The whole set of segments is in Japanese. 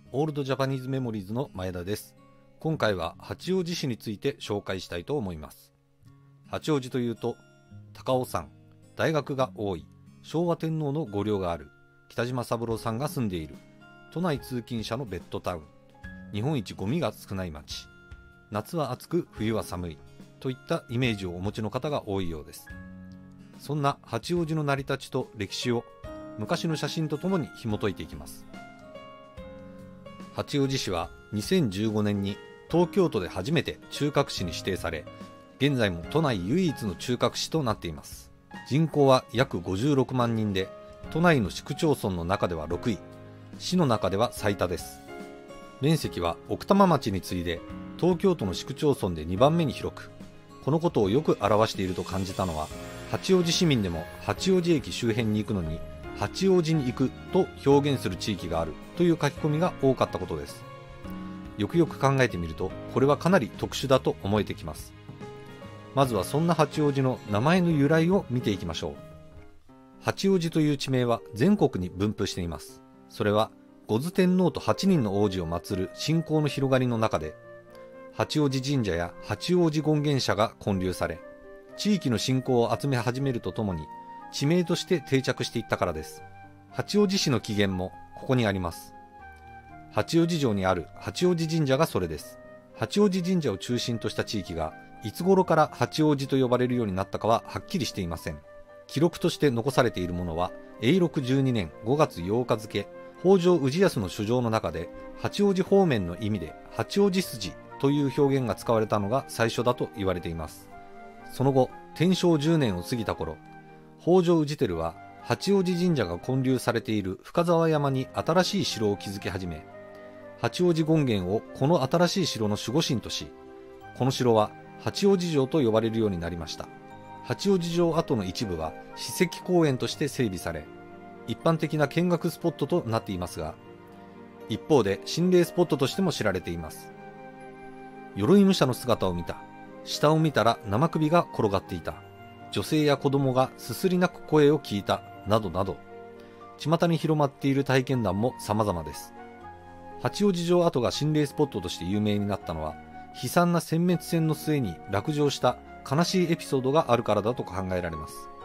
オールドジャパニーズメモリーズの前田です。今回は八王子市について紹介したいと思います。八王子というと高尾山、大学が多い、昭和天皇の御陵がある、北島三郎さんが住んでいる、都内通勤者のベッドタウン、日本一ゴミが少ない町、夏は暑く冬は寒いといったイメージをお持ちの方が多いようです。そんな八王子の成り立ちと歴史を昔の写真とともに紐解いていきます。八王子市は2015年に東京都で初めて中核市に指定され、現在も都内唯一の中核市となっています。人口は約56万人で、都内の市区町村の中では6位、市の中では最多です。面積は奥多摩町に次いで東京都の市区町村で2番目に広く、このことをよく表していると感じたのは、八王子市民でも八王子駅周辺に行くのに八王子に行くと表現する地域があるという書き込みが多かったことです。よくよく考えてみると、これはかなり特殊だと思えてきます。まずはそんな八王子の名前の由来を見ていきましょう。八王子という地名は全国に分布しています。それは五頭天皇と8人の王子を祀る信仰の広がりの中で、八王子神社や八王子権現社が建立され、地域の信仰を集め始めるとともに地名として定着していったからです。八王子市の起源もここにあります。八王子城にある八王子神社がそれです。八王子神社を中心とした地域がいつ頃から八王子と呼ばれるようになったかははっきりしていません。記録として残されているものは、永禄12年5月8日付、北条氏康の書状の中で、八王子方面の意味で八王子筋という表現が使われたのが最初だと言われています。その後、天正10年を過ぎた頃、北条氏輝は八王子神社が建立されている深沢山に新しい城を築き始め、八王子権現をこの新しい城の守護神とし、この城は八王子城と呼ばれるようになりました。八王子城跡の一部は史跡公園として整備され、一般的な見学スポットとなっていますが、一方で心霊スポットとしても知られています。鎧武者の姿を見た。下を見たら生首が転がっていた。女性や子供がすすり泣く声を聞いた。などなど、巷に広まっている体験談も様々です。八王子城跡が心霊スポットとして有名になったのは、悲惨な殲滅戦の末に落城した悲しいエピソードがあるからだと考えられます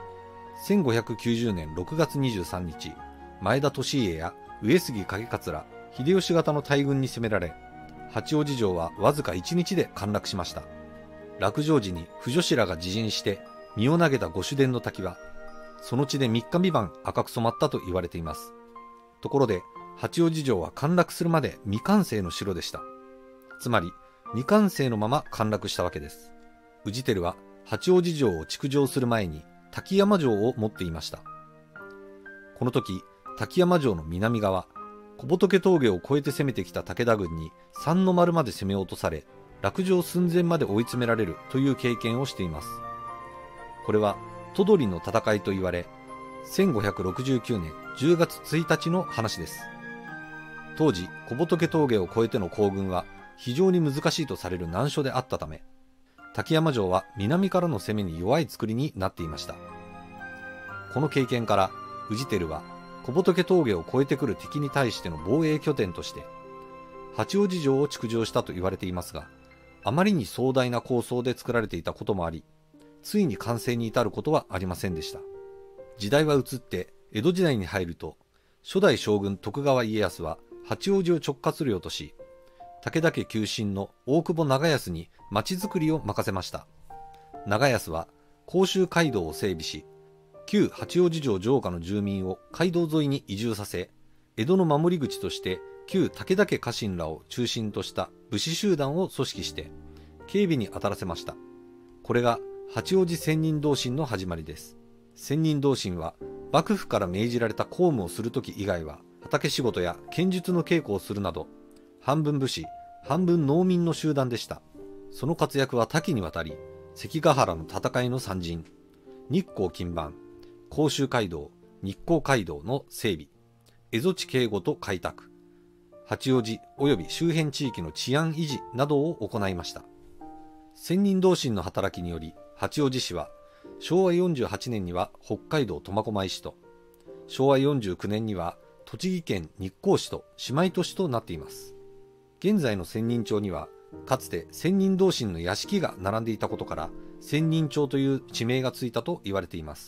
。1590年6月23日、前田利家や上杉景勝、秀吉方の大軍に攻められ、八王子城はわずか1日で陥落しました。落城時に婦女子らが自陣して身を投げた御主殿の滝は、その地で3日未満赤く染まったと言われています。ところで、八王子城は陥落するまで未完成の城でした。つまり、未完成のまま陥落したわけです。氏輝は八王子城を築城する前に滝山城を持っていました。この時、滝山城の南側、小仏峠を越えて攻めてきた武田軍に三の丸まで攻め落とされ、落城寸前まで追い詰められるという経験をしています。これは都鳥の戦いと言われ、1569年10月1日の話です。当時、小仏峠を越えての行軍は非常に難しいとされる難所であったため、滝山城は南からの攻めに弱い作りになっていました。この経験から、氏輝は小仏峠を越えてくる敵に対しての防衛拠点として、八王子城を築城したと言われていますが、あまりに壮大な構想で作られていたこともあり、ついに完成に至ることはありませんでした。時代は移って江戸時代に入ると、初代将軍徳川家康は八王子を直轄領とし、武田家旧臣の大久保長康に町づくりを任せました。長康は甲州街道を整備し、旧八王子城城下の住民を街道沿いに移住させ、江戸の守り口として旧武田家家臣らを中心とした武士集団を組織して警備に当たらせました。これが八王子千人同心の始まりです。千人同心は幕府から命じられた公務をするとき以外は畑仕事や剣術の稽古をするなど、半分武士半分農民の集団でした。その活躍は多岐にわたり、関ヶ原の戦いの参陣、日光金番、甲州街道、日光街道の整備、蝦夷地警護と開拓、八王子及び周辺地域の治安維持などを行いました。千人同心の働きにより、八王子市は昭和48年には北海道苫小牧市と、昭和49年には栃木県日光市と姉妹都市となっています。現在の仙人町には、かつて仙人同心の屋敷が並んでいたことから、仙人町という地名がついたと言われています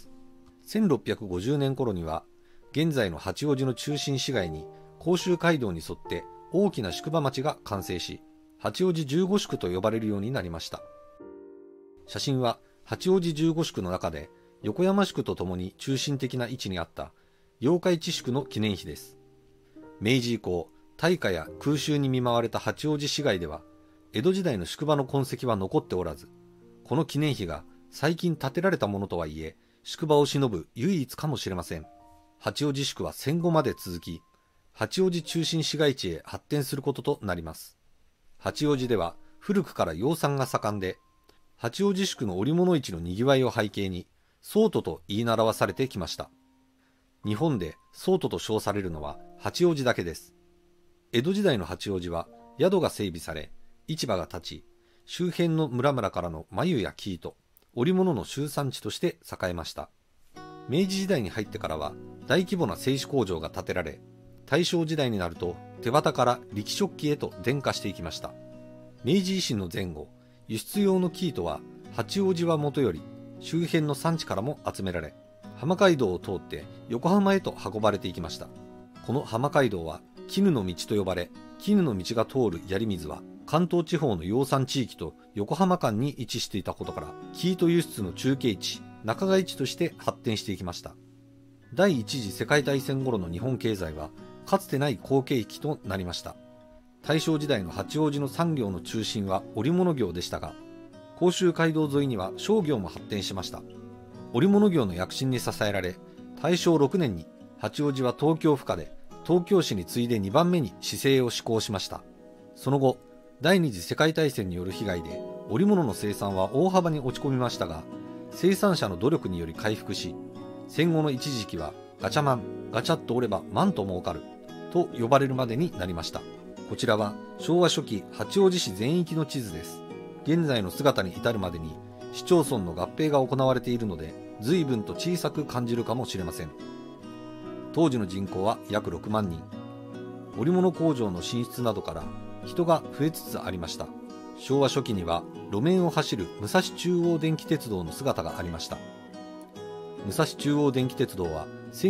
。1650年頃には、現在の八王子の中心市街に甲州街道に沿って大きな宿場町が完成し、八王子15宿と呼ばれるようになりました。写真は八王子15宿の中で横山宿とともに中心的な位置にあった八日市宿の記念碑です。明治以降、大火や空襲に見舞われた八王子市街では、江戸時代の宿場の痕跡は残っておらず、この記念碑が最近建てられたものとはいえ、宿場を偲ぶ唯一かもしれません。八王子宿は戦後まで続き、八王子中心市街地へ発展することとなります。八王子では古くから養蚕が盛んで、八王子宿の織物市の賑わいを背景に、桑都と言い習わされてきました。日本で桑都と称されるのは八王子だけです。江戸時代の八王子は宿が整備され、市場が建ち、周辺の村々からの繭や生糸、織物の集産地として栄えました。明治時代に入ってからは大規模な製紙工場が建てられ、大正時代になると手旗から力食器へと伝化していきました。明治維新の前後、輸出用の生糸は八王子はもとより周辺の産地からも集められ、浜街道を通って横浜へと運ばれていきました。この浜街道は絹の道と呼ばれ、絹の道が通る槍水は関東地方の養蚕地域と横浜間に位置していたことから、生糸輸出の中継地、仲買地として発展していきました。第一次世界大戦頃の日本経済はかつてない好景気となりました。大正時代の八王子の産業の中心は織物業でしたが、甲州街道沿いには商業も発展しました。織物業の躍進に支えられ、大正6年に八王子は東京府下で東京市に次いで2番目に市制を施行しました。その後、第二次世界大戦による被害で織物の生産は大幅に落ち込みましたが、生産者の努力により回復し、戦後の一時期はガチャマン、ガチャッと折ればマンと儲かると呼ばれるまでになりました。こちらは昭和初期八王子市全域の地図です。現在の姿に至るまでに市町村の合併が行われているので、随分と小さく感じるかもしれません。当時の人口は約6万人。織物工場の進出などから人が増えつつありました。昭和初期には路面を走る武蔵中央電気鉄道の姿がありました。武蔵中央電気鉄道は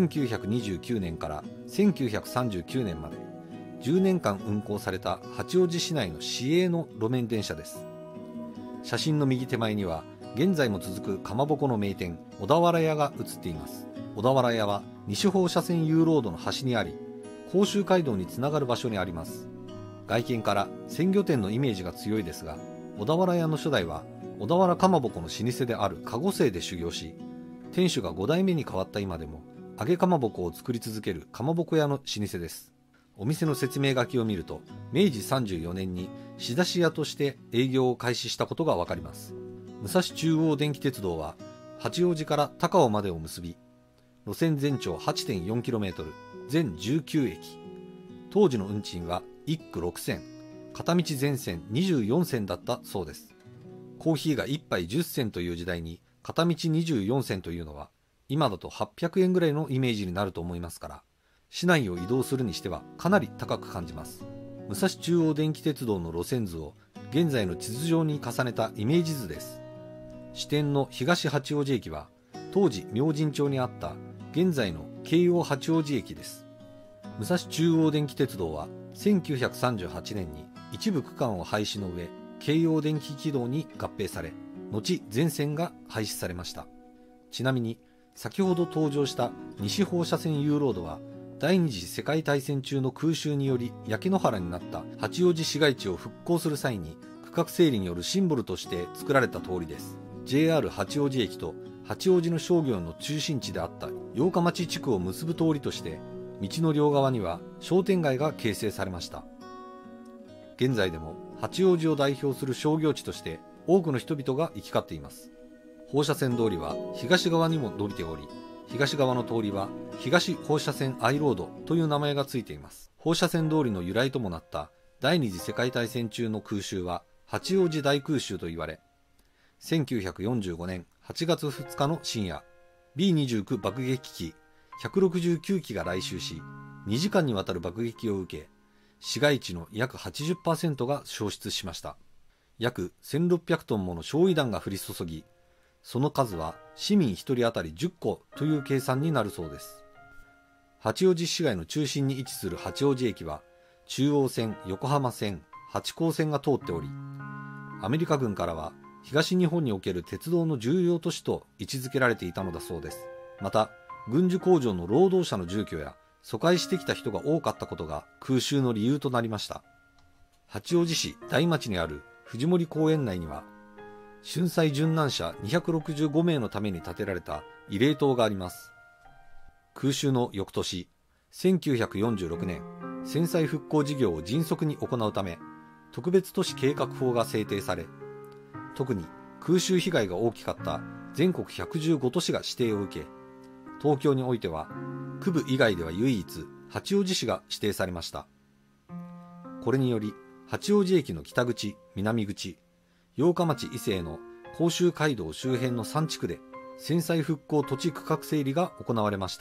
1929年から1939年まで10年間運行された八王子市内の市営の路面電車です。写真の右手前には現在も続くかまぼこの名店小田原屋が写っています。小田原屋は西方車線ユーロードの端にあり、甲州街道につながる場所にあります。外見から鮮魚店のイメージが強いですが、小田原屋の初代は小田原かまぼこの老舗である籠清で修行し、店主が5代目に変わった今でも揚げかまぼこを作り続けるかまぼこ屋の老舗です。お店の説明書きを見ると、明治34年に仕出し屋として営業を開始したことがわかります。武蔵中央電気鉄道は八王子から高尾までを結び、路線全長 8.4km、全19駅。当時の運賃は1区6銭、片道全線24銭だったそうです。コーヒーが1杯10銭という時代に片道24銭というのは、今だと800円ぐらいのイメージになると思いますから、市内を移動するにしてはかなり高く感じます。武蔵中央電気鉄道の路線図を現在の地図上に重ねたイメージ図です。支店の東八王子駅は当時明神町にあった現在の京王八王子駅です。武蔵中央電気鉄道は1938年に一部区間を廃止の上、京王電気軌道に合併され、後全線が廃止されました。ちなみに先ほど登場した西方車線ユーロードは第二次世界大戦中の空襲により焼け野原になった八王子市街地を復興する際に区画整理によるシンボルとして作られた通りです。 JR 八王子駅と八王子の商業の中心地であった八日町地区を結ぶ通りとして道の両側には商店街が形成されました。現在でも八王子を代表する商業地として多くの人々が行き交っています。放射線通りは東側にも伸びており、東側の通りは東放射線アイロードという名前がついています。放射線通りの由来ともなった第二次世界大戦中の空襲は八王子大空襲と言われ、1945年8月2日の深夜、B29 爆撃機169機が来襲し、 2時間にわたる爆撃を受け、市街地の約 80% が焼失しました。約1600トンもの焼夷弾が降り注ぎ、その数は市民1人当たり10個という計算になるそうです。八王子市街の中心に位置する八王子駅は、中央線、横浜線、八高線が通っており、アメリカ軍からは東日本における鉄道の重要都市と位置づけられていたのだそうです。また、軍需工場の労働者の住居や疎開してきた人が多かったことが空襲の理由となりました。八王子市大町にある藤森公園内には、春祭殉難者265名のために建てられた慰霊塔があります。空襲の翌年、1946年、戦災復興事業を迅速に行うため、特別都市計画法が制定され、特に空襲被害が大きかった全国115都市が指定を受け、東京においては区部以外では唯一八王子市が指定されました。これにより八王子駅の北口、南口、八日町伊勢の甲州街道周辺の3地区で戦災復興土地区画整理が行われました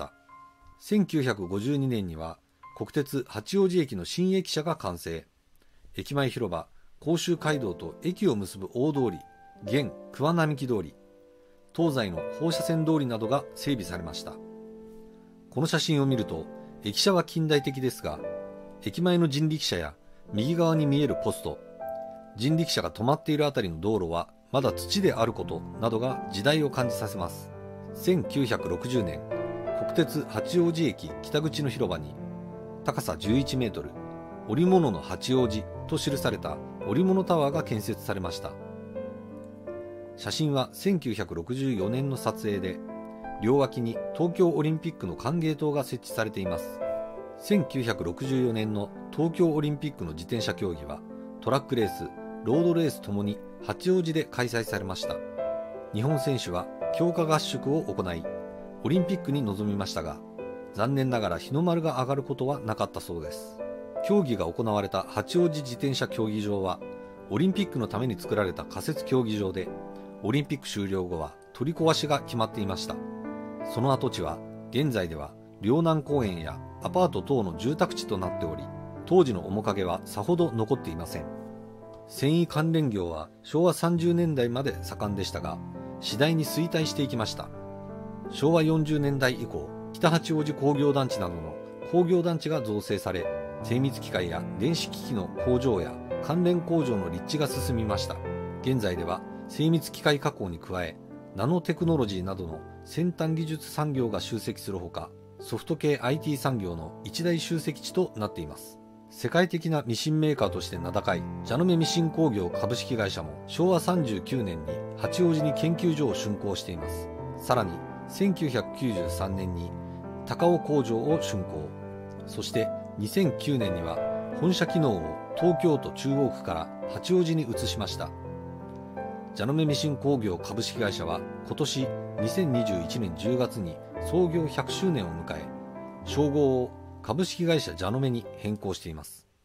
。1952年には国鉄八王子駅の新駅舎が完成。駅前広場、甲州街道と駅を結ぶ大通り、現桑並木通り、東西の放射線通りなどが整備されました。この写真を見ると、駅舎は近代的ですが、駅前の人力車や右側に見えるポスト、人力車が止まっているあたりの道路はまだ土であることなどが時代を感じさせます。1960年、国鉄八王子駅北口の広場に、高さ11メートル、織物の八王子と記された織物タワーが建設されました。写真は1964年の撮影で、両脇に東京オリンピックの歓迎塔が設置されています。1964年の東京オリンピックの自転車競技は、トラックレース、ロードレースともに八王子で開催されました。日本選手は強化合宿を行い、オリンピックに臨みましたが、残念ながら日の丸が上がることはなかったそうです。競技が行われた八王子自転車競技場は、オリンピックのために作られた仮設競技場で、オリンピック終了後は取り壊しが決まっていました。その跡地は現在では陵南公園やアパート等の住宅地となっており、当時の面影はさほど残っていません。繊維関連業は昭和30年代まで盛んでしたが、次第に衰退していきました。昭和40年代以降、北八王子工業団地などの工業団地が造成され、精密機械や電子機器の工場や関連工場の立地が進みました。現在では精密機械加工に加え、ナノテクノロジーなどの先端技術産業が集積するほか、ソフト系 IT 産業の一大集積地となっています。世界的なミシンメーカーとして名高い蛇の目ミシン工業株式会社も昭和39年に八王子に研究所を竣工しています。さらに1993年に高尾工場を竣工。そして2009年には本社機能を東京都中央区から八王子に移しました。蛇の目ミシン工業株式会社は今年2021年10月に創業100周年を迎え、称号を株式会社蛇の目に変更しています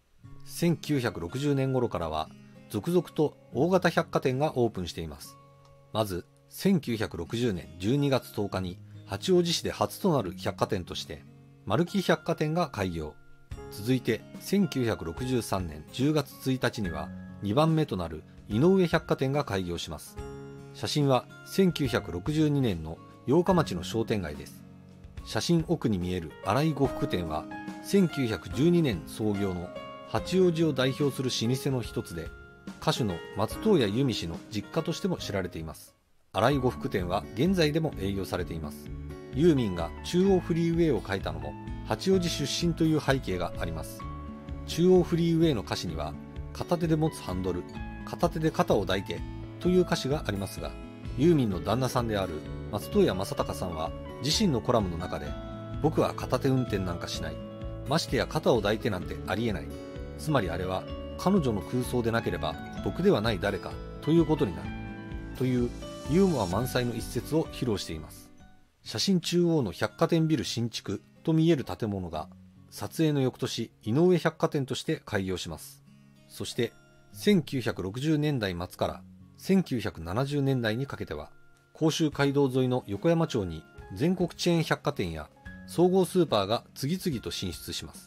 。1960年頃からは続々と大型百貨店がオープンしています。まず1960年12月10日に八王子市で初となる百貨店として丸木百貨店が開業。続いて1963年10月1日には2番目となる井上百貨店が開業します。写真は1962年の八日町の商店街です。写真奥に見える新井呉服店は1912年創業の八王子を代表する老舗の一つで、歌手の松任谷由実氏の実家としても知られています。新井呉服店は現在でも営業されています。ユーミンが中央フリーウェイを書いたのも八王子出身という背景があります。中央フリーウェイの歌詞には、片手で持つハンドル、片手で肩を抱いてという歌詞がありますが、ユーミンの旦那さんである松任谷正隆さんは自身のコラムの中で、僕は片手運転なんかしない、ましてや肩を抱いてなんてありえない、つまりあれは彼女の空想でなければ僕ではない誰かということになるというユーモア満載の一節を披露しています。写真中央の百貨店ビル新築と見える建物が撮影の翌年井上百貨店として開業します。そして1960年代末から1970年代にかけては、甲州街道沿いの横山町に全国チェーン百貨店や総合スーパーが次々と進出します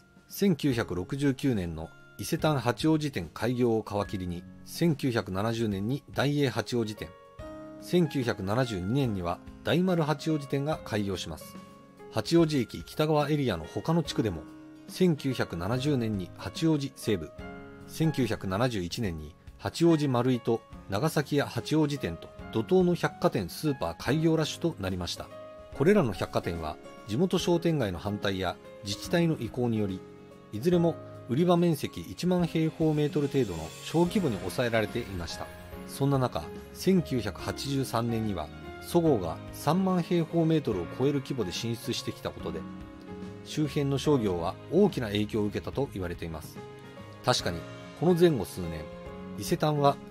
。1969年の伊勢丹八王子店開業を皮切りに、1970年に大英八王子店、1972年には大丸八王子店が開業します。八王子駅北側エリアの他の地区でも、1970年に八王子西部、1971年に八王子丸井と長崎屋八王子店と怒涛の百貨店スーパー開業ラッシュとなりました。これらの百貨店は地元商店街の反対や自治体の意向により、いずれも売り場面積1万平方メートル程度の小規模に抑えられていました。そんな中、1983年にはそごうが3万平方メートルを超える規模で進出してきたことで、周辺の商業は大きな影響を受けたと言われています。確かにこの前後数年、伊勢丹は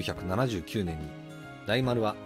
1979年に、大丸は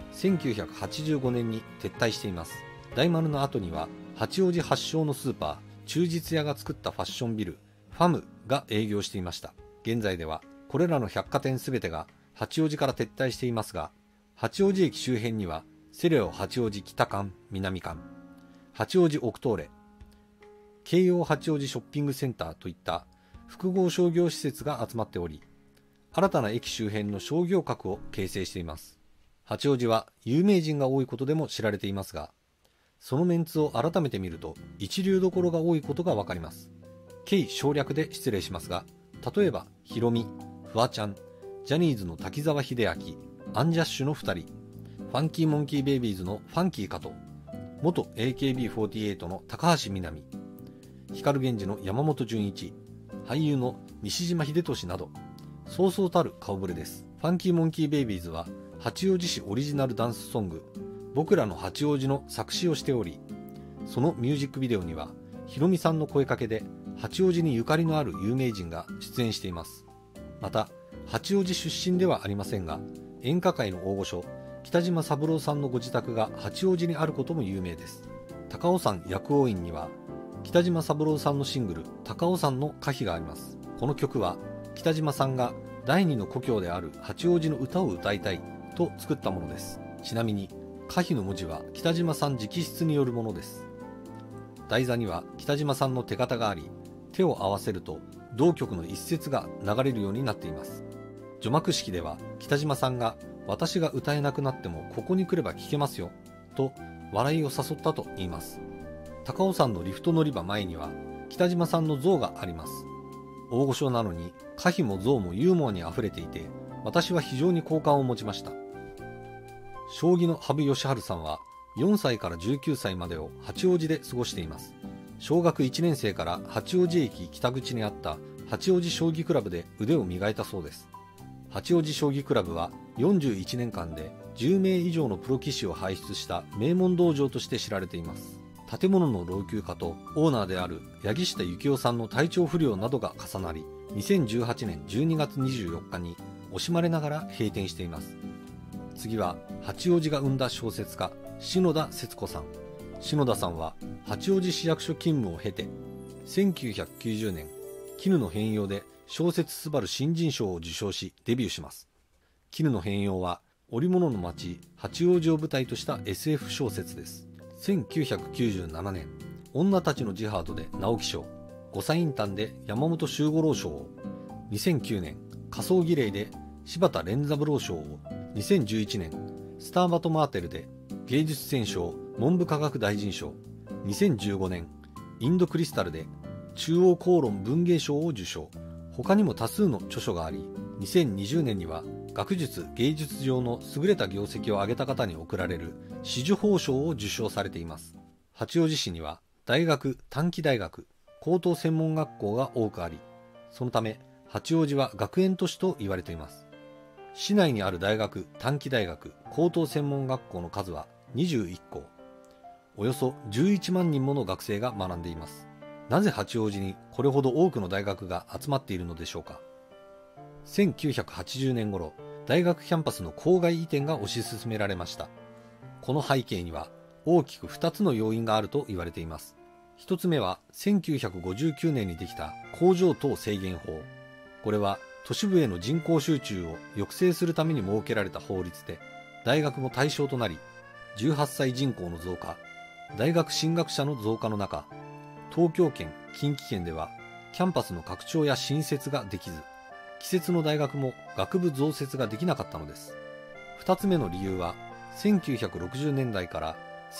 1985年に撤退しています。大丸の後には八王子発祥のスーパー忠実屋が作ったファッションビルファムが営業していました。現在ではこれらの百貨店すべてが八王子から撤退していますが、八王子駅周辺にはセレオ八王子北館南館、八王子オクトーレ、京葉八王子ショッピングセンターといった複合商業施設が集まっており、新たな駅周辺の商業核を形成しています。八王子は有名人が多いことでも知られていますが、そのメンツを改めて見ると一流どころが多いことがわかります。省略で失礼しますが、例えばヒロミ、フワちゃん、ジャニーズの滝沢秀明、アンジャッシュの2人、ファンキーモンキーベイビーズのファンキー加藤、元 AKB48 の高橋みなみ、光源氏の山本純一、俳優の西島秀俊など、そうそうたる顔ぶれです。ファンキーモンキーベイビーズは八王子市オリジナルダンスソング僕らの八王子の作詞をしており、そのミュージックビデオにはヒロミさんの声かけで八王子にゆかりのある有名人が出演しています。また八王子出身ではありませんが、演歌界の大御所北島三郎さんのご自宅が八王子にあることも有名です。高尾山薬王院には北島三郎さんのシングル高尾山の歌碑があります。この曲は北島さんが第二の故郷である八王子の歌を歌いたいと作ったものです。ちなみに歌碑の文字は北島さん直筆によるものです。台座には北島さんの手形があり、手を合わせると同曲の一節が流れるようになっています。除幕式では北島さんが私が歌えなくなってもここに来れば聴けますよと笑いを誘ったと言います。高尾山のリフト乗り場前には北島さんの像があります。大御所なのに歌碑も像もユーモアにあふれていて、私は非常に好感を持ちました。将棋の羽生善治さんは4歳から19歳までを八王子で過ごしています。小学1年生から八王子駅北口にあった八王子将棋クラブで腕を磨いたそうです。八王子将棋クラブは41年間で10名以上のプロ棋士を輩出した名門道場として知られています。建物の老朽化とオーナーである八木下幸雄さんの体調不良などが重なり、2018年12月24日に惜しまれながら閉店しています。次は八王子が生んだ小説家篠田節子さん。篠田さんは八王子市役所勤務を経て1990年絹の変容で小説すばる新人賞を受賞しデビューします。絹の変容は織物の町八王子を舞台とした SF 小説です。1997年女たちのジハードで直木賞、五歳インターンで山本周五郎賞を、2009年仮想儀礼で柴田連三郎賞を、2011年スターバトマーテルで芸術選奨文部科学大臣賞、2015年インドクリスタルで中央公論文芸賞を受賞。他にも多数の著書があり、2020年には学術芸術上の優れた業績を上げた方に贈られる紫綬褒章を受賞されています。八王子市には大学、短期大学、高等専門学校が多くあり、そのため八王子は学園都市と言われています。市内にある大学、短期大学、高等専門学校の数は21校。およそ11万人もの学生が学んでいます。なぜ八王子にこれほど多くの大学が集まっているのでしょうか。1980年頃、大学キャンパスの郊外移転が推し進められました。この背景には大きく2つの要因があると言われています。1つ目は1959年にできた工場等制限法。これは都市部への人口集中を抑制するために設けられた法律で、大学も対象となり、18歳人口の増加、 大学進学者の増加の中、東京圏、近畿圏ではキャンパスの拡張や新設ができず、季節の大学も学部増設ができなかったのです。2つ目の理由は、1960年代から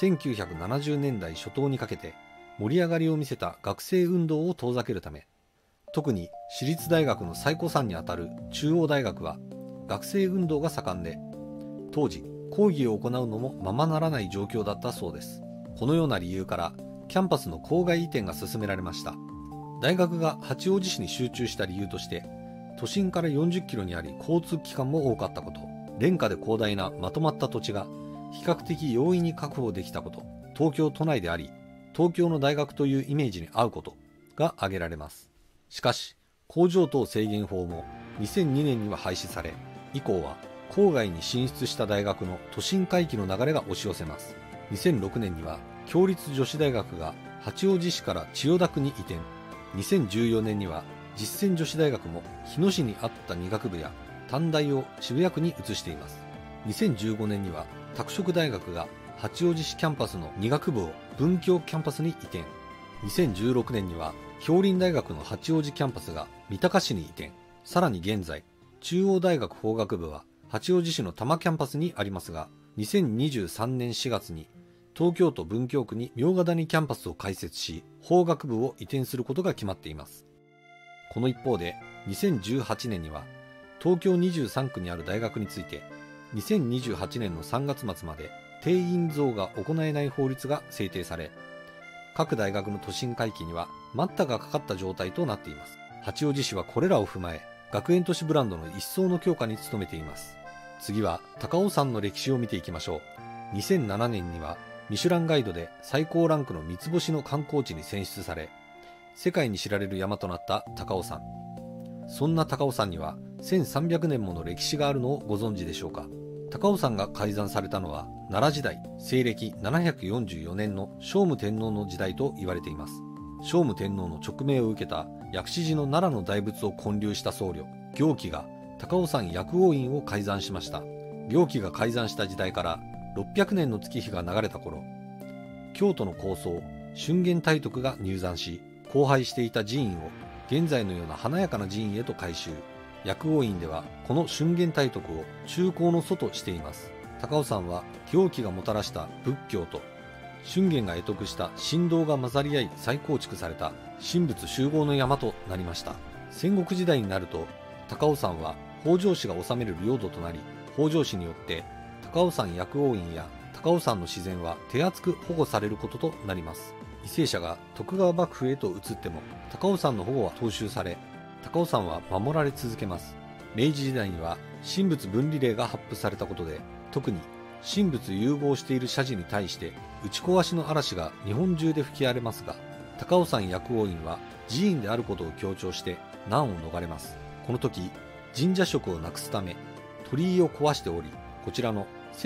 1970年代初頭にかけて盛り上がりを見せた学生運動を遠ざけるため、特に私立大学の最古参にあたる中央大学は学生運動が盛んで、当時講義を行うのもままならない状況だったそうです。このような理由からキャンパスの郊外移転が進められました。大学が八王子市に集中した理由として、都心から40キロにあり交通機関も多かったこと、廉価で広大なまとまった土地が比較的容易に確保できたこと、東京都内であり東京の大学というイメージに合うことが挙げられます。しかし工場等制限法も2002年には廃止され、以降は郊外に進出した大学の都心回帰の流れが押し寄せます。2006年には共立女子大学が八王子市から千代田区に移転、2014年には実践女子大学も日野市にあった2学部や短大を渋谷区に移しています。2015年には拓殖大学が八王子市キャンパスの2学部を文京キャンパスに移転、2016年には氷林大学の八王子キャンパスが三鷹市に移転、さらに現在中央大学法学部は八王子市の多摩キャンパスにありますが、2023年4月に東京都文京区に茗ヶ谷キャンパスを開設し、法学部を移転することが決まっています。この一方で2018年には東京23区にある大学について、2028年の3月末まで定員増が行えない法律が制定され、各大学の都心回帰には待ったがかかった状態となっています。八王子市はこれらを踏まえ、学園都市ブランドの一層の強化に努めています。次は高尾山の歴史を見ていきましょう。2007年にはミシュランガイドで最高ランクの三つ星の観光地に選出され、世界に知られる山となった高尾山。そんな高尾山には1300年もの歴史があるのをご存知でしょうか。高尾山が開山されたのは奈良時代、西暦744年の聖武天皇の時代と言われています。聖武天皇の直命を受けた薬師寺の奈良の大仏を建立した僧侶、行基が高尾山薬王院を開山しました。行基が開山した時代から600年の月日が流れた頃、京都の高僧、俊元大徳が入山し、荒廃していた寺院を現在のような華やかな寺院へと改修。薬王院ではこの俊元大徳を中興の祖としています。高尾山は行基がもたらした仏教と俊元が会得した神道が混ざり合い再構築された神仏集合の山となりました。戦国時代になると高尾山は北条氏が治める領土となり、北条氏によって高尾山薬王院や高尾山の自然は手厚く保護されることとなります。為政者が徳川幕府へと移っても高尾山の保護は踏襲され、高尾山は守られ続けます。明治時代には神仏分離令が発布されたことで、特に神仏融合している社寺に対して打ち壊しの嵐が日本中で吹き荒れますが、高尾山薬王院は寺院であることを強調して難を逃れます。この時、神社色をなくすため鳥居を壊しており、こちらの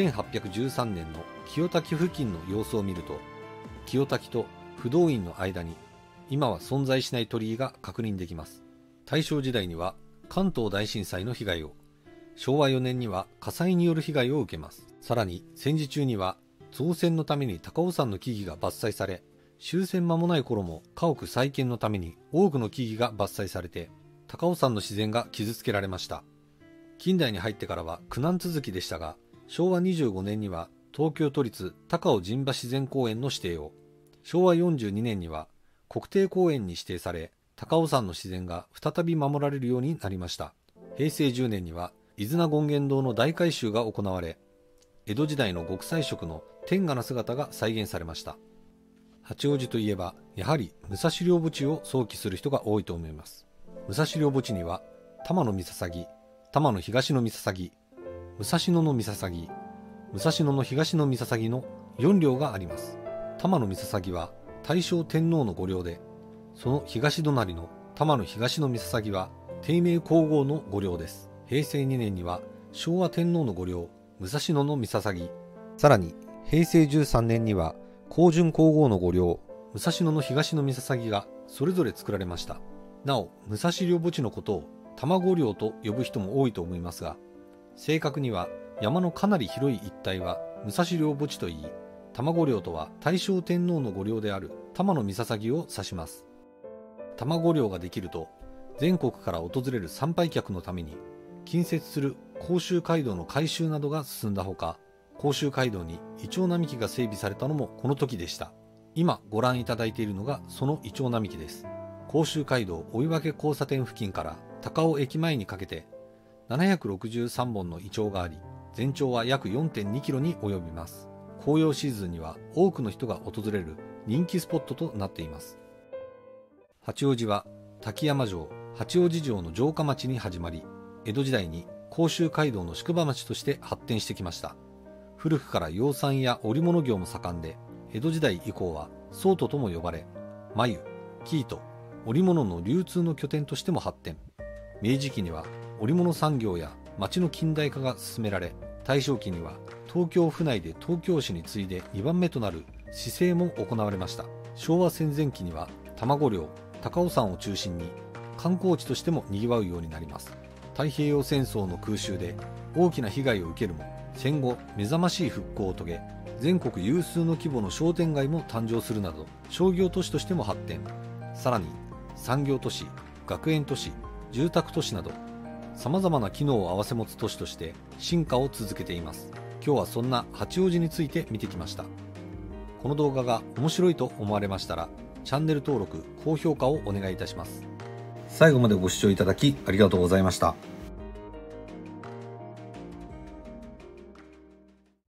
1813年の清滝付近の様子を見ると、清滝と不動院の間に今は存在しない鳥居が確認できます。大正時代には関東大震災の被害を、昭和4年には火災による被害を受けます。さらに戦時中には造船のために高尾山の木々が伐採され、終戦間もない頃も家屋再建のために多くの木々が伐採されて、高尾山の自然が傷つけられました。近代に入ってからは苦難続きでしたが、昭和25年には東京都立高尾陣馬自然公園の指定を、昭和42年には国定公園に指定され、高尾山の自然が再び守られるようになりました。平成10年には伊豆名権現堂の大改修が行われ、江戸時代の極彩色の天下な姿が再現されました。八王子といえばやはり武蔵陵墓地を想起する人が多いと思います。武蔵陵墓地には多摩の三捧、多摩の東の三捧、武蔵野の三捧、武蔵野の東の三捧の4陵があります。多摩の三捧は大正天皇の御陵で、その東隣の多摩の東の三捧は貞明皇后の御陵です。平成2年には昭和天皇の御陵武蔵野の三捧、さらに平成13年には光順皇后の御陵武蔵野の東の三捧がそれぞれ作られました。なお武蔵陵墓地のことを多摩御陵と呼ぶ人も多いと思いますが、正確には山のかなり広い一帯は武蔵陵墓地といい、多卵領とは大正天皇の御領である玉の御捧を指します。卵領ができると、全国から訪れる参拝客のために近接する甲州街道の改修などが進んだほか、甲州街道にイチョウ並木が整備されたのもこの時でした。今ご覧いただいているのがそのイチョウ並木です。甲州街道追分交差点付近から高尾駅前にかけて763本のイチョウがあり、全長は約 4.2 キロに及びます。紅葉シーズンには多くの人が訪れる人気スポットとなっています。八王子は滝山城、八王子城の城下町に始まり、江戸時代に甲州街道の宿場町として発展してきました。古くから養蚕や織物業も盛んで、江戸時代以降は桑都とも呼ばれ、繭、生糸、織物の流通の拠点としても発展。明治期には織物産業や町の近代化が進められ、大正期には東京府内で東京市に次いで2番目となる市政も行われました。昭和戦前期には卵領、高尾山を中心に観光地としても賑わうようになります。太平洋戦争の空襲で大きな被害を受けるも、戦後目覚ましい復興を遂げ、全国有数の規模の商店街も誕生するなど、商業都市としても発展。さらに産業都市、学園都市、住宅都市など様々な機能を併せ持つ都市として進化を続けています。今日はそんな八王子について見てきました。この動画が面白いと思われましたら、チャンネル登録、高評価をお願いいたします。最後までご視聴いただきありがとうございました。